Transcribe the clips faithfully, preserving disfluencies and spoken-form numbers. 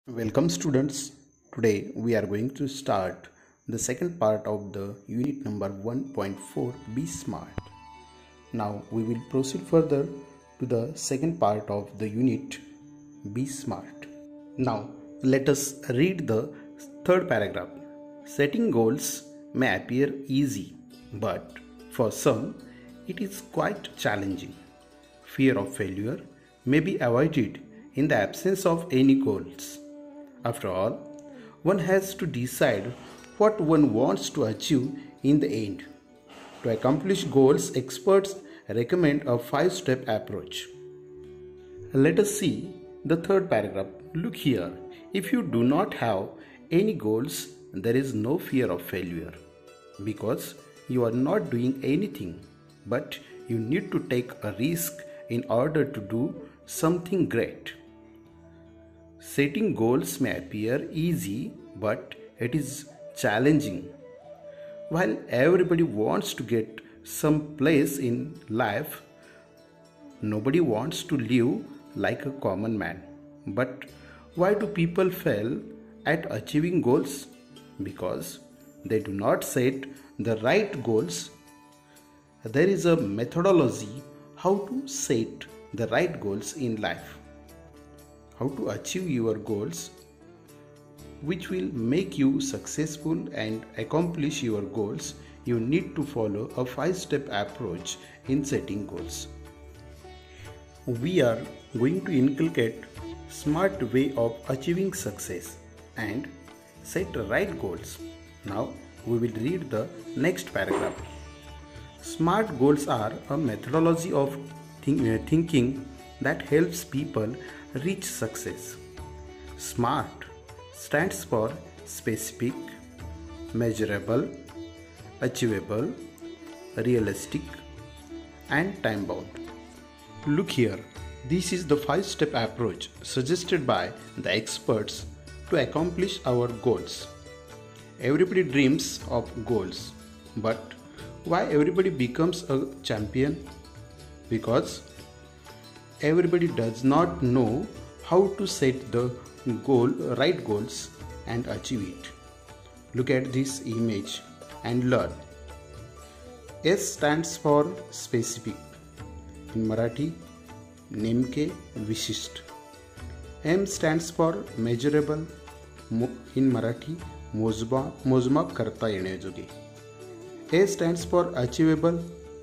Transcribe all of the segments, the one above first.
Welcome students. Today we are going to start the second part of the unit number one point four Be Smart. Now we will proceed further to the second part of the unit Be Smart. Now let us read the third paragraph. Setting goals may appear easy, but for some it is quite challenging. Fear of failure may be avoided in the absence of any goals. After all, one has to decide what one wants to achieve in the end. To accomplish goals, experts recommend a five-step approach. Let us see the third paragraph. Look here. If you do not have any goals, there is no fear of failure because you are not doing anything, but you need to take a risk in order to do something great. Setting goals may appear easy, but it is challenging. While everybody wants to get some place in life, nobody wants to live like a common man. But why do people fail at achieving goals? Because they do not set the right goals. There is a methodology how to set the right goals in life. How to achieve your goals, which will make you successful and accomplish your goals. You need to follow a five-step approach in setting goals. We are going to inculcate smart way of achieving success and set right goals. Now we will read the next paragraph. Smart goals are a methodology of think- thinking that helps people reach success. SMART stands for specific, measurable, achievable, realistic, and time bound. Look here, this is the five-step approach suggested by the experts to accomplish our goals. Everybody dreams of goals, but why everybody becomes a champion? Because everybody does not know how to set the goal, right goals and achieve it. Look at this image and learn. S stands for specific. In Marathi, नेमके विशिष्ट. M stands for measurable. In Marathi, मोजबा मोजमाप करता येण्याजोगे. A stands for achievable.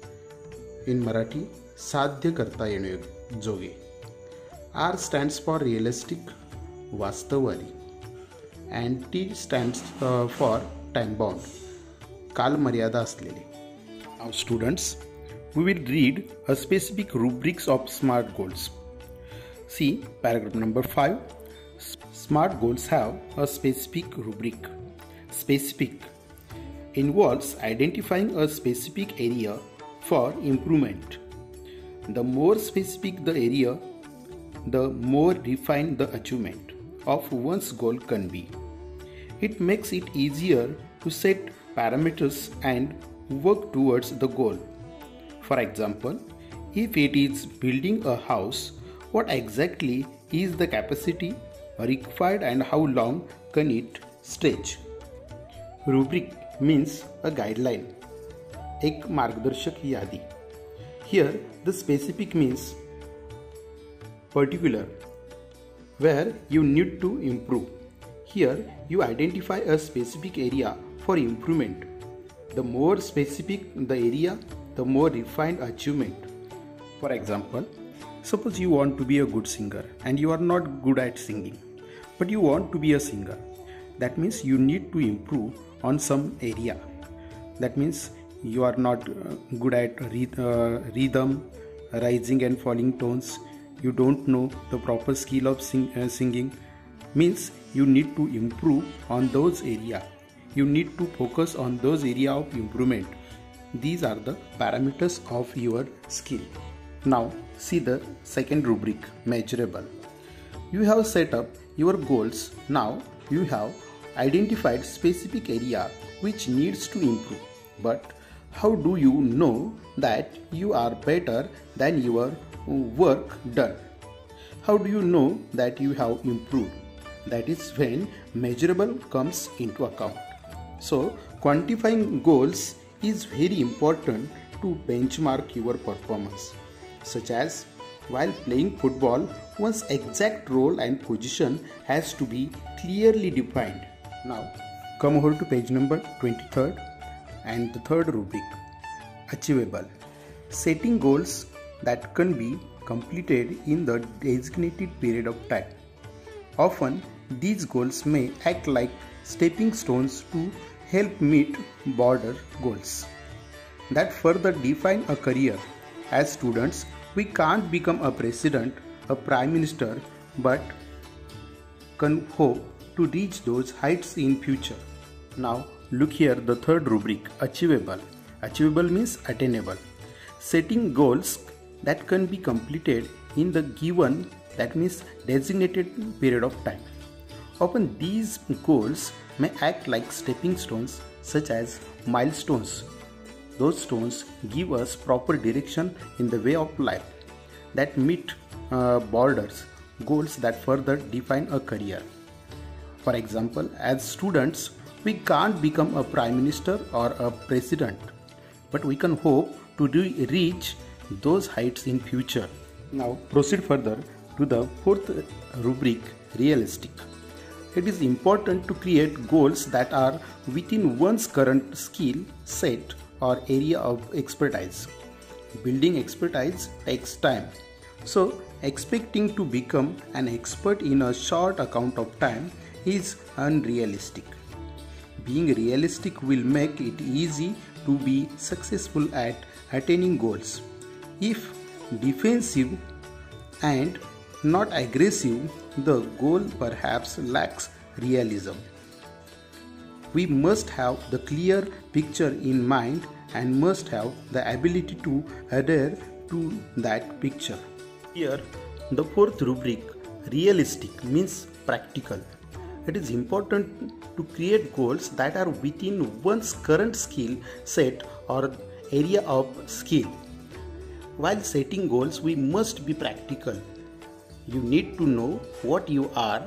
In Marathi, साध्य करता येण्याजोगे. जोगे. R stands for realistic, वास्तववादी, and T stands uh, for time bound, काल मर्यादा असलेले. Now students, we will read a specific rubrics of SMART goals. See paragraph number five. SMART goals have a specific rubric. Specific involves identifying a specific area for improvement. The more specific the area, the more refined the achievement of one's goal can be. It makes it easier to set parameters and work towards the goal. For example, if it is building a house, what exactly is the capacity required and how long can it stretch? Rubric means a guideline, एक मार्गदर्शक यादी. Here, the specific means particular, where you need to improve. Here, you identify a specific area for improvement. The more specific the area, the more refined achievement. For example, suppose you want to be a good singer and you are not good at singing, but you want to be a singer. That means you need to improve on some area. That means you are not uh, good at re- uh, rhythm, rising and falling tones. You don't know the proper skill of sing- uh, singing. Means you need to improve on those area. You need to focus on those area of improvement. These are the parameters of your skill. Now see the second rubric, measurable. You have set up your goals. Now you have identified specific area which needs to improve. But how do you know that you are better than your work done? How do you know that you have improved? That is when measurable comes into account. So quantifying goals is very important to benchmark your performance, such as while playing football, one's exact role and position has to be clearly defined. Now come over to page number twenty-three and the third rubric, achievable. Setting goals that can be completed in the designated period of time. Often these goals may act like stepping stones to help meet broader goals that further define a career. As students, we can't become a president, a prime minister, but can hope to reach those heights in future. Now look here, the third rubric, achievable. Achievable means attainable. Setting goals that can be completed in the given, that means designated period of time. Often these goals may act like stepping stones, such as milestones. Those stones give us proper direction in the way of life that meet uh, borders, goals that further define a career. For example, as students, we can't become a prime minister or a president, but we can hope to re- reach those heights in future. Now proceed further to the fourth rubric, realistic. It is important to create goals that are within one's current skill set or area of expertise. Building expertise takes time, so expecting to become an expert in a short amount of time is unrealistic. Being realistic will make it easy to be successful at attaining goals. If defensive and not aggressive, the goal perhaps lacks realism. We must have the clear picture in mind and must have the ability to adhere to that picture. Here, the fourth rubric, realistic, means practical. It is important to create goals that are within one's current skill set or area of skill. While setting goals, we must be practical. You need to know what you are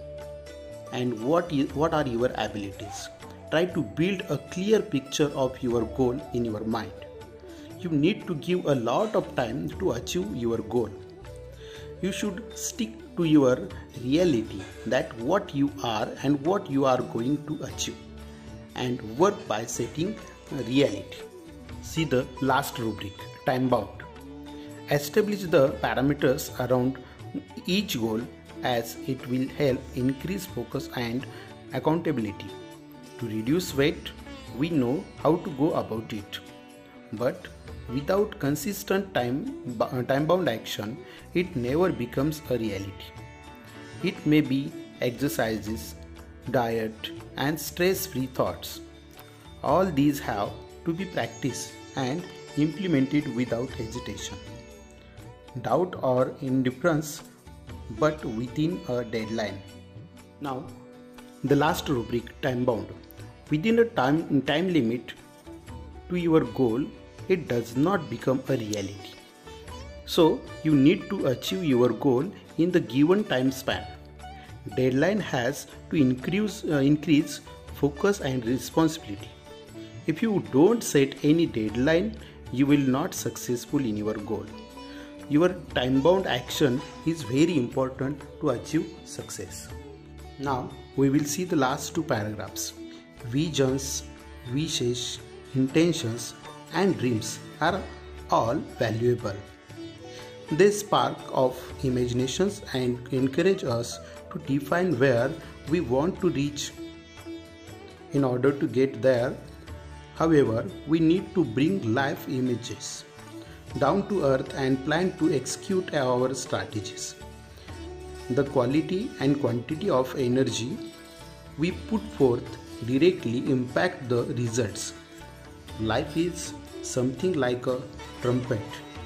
and what, is, what are your abilities. Try to build a clear picture of your goal in your mind. You need to give a lot of time to achieve your goal. You should stick to your reality, that what you are and what you are going to achieve, and work by setting reality. See the last rubric, time bound. Establish the parameters around each goal, as it will help increase focus and accountability. To reduce weight, we know how to go about it, but without consistent time time bound action, it never becomes a reality. It may be exercises, diet, and stress-free thoughts. All these have to be practiced and implemented without hesitation, doubt or indifference, but within a deadline. Now, the last rubric, time bound. Within a time, time limit to your goal, it does not become a reality. So, you need to achieve your goal in the given time span. Deadline has to increase, uh, increase focus and responsibility. If you don't set any deadline, you will not successful in your goal. Your time-bound action is very important to achieve success. Now we will see the last two paragraphs. Visions, wishes, intentions and dreams are all valuable. They spark of imaginations and encourage us to define where we want to reach. In order to get there, however, we need to bring life images down to earth and plan to execute our strategies. The quality and quantity of energy we put forth directly impact the results. Life is something like a trumpet.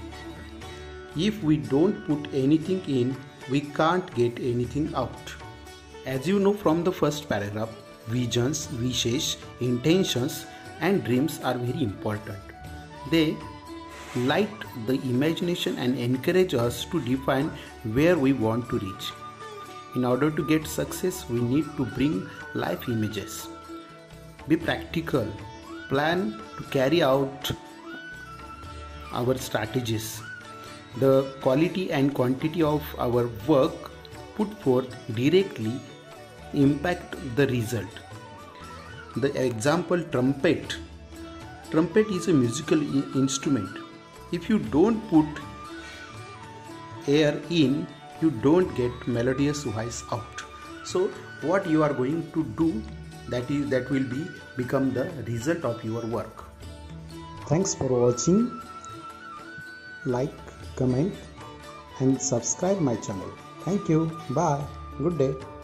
If we don't put anything in, we can't get anything out. As you know from the first paragraph, visions, wishes, intentions and dreams are very important. They light the imagination and encourage us to define where we want to reach. In order to get success, we need to bring live images. Be practical. Plan to carry out our strategies. The quality and quantity of our work put forth directly impact the result. The example trumpet. Trumpet is a musical instrument. If you don't put air in, you don't get melodious voice out. So what you are going to do, that is that will be become the result of your work. Thanks for watching. Like, comment and subscribe my channel. Thank you. Bye. Good day.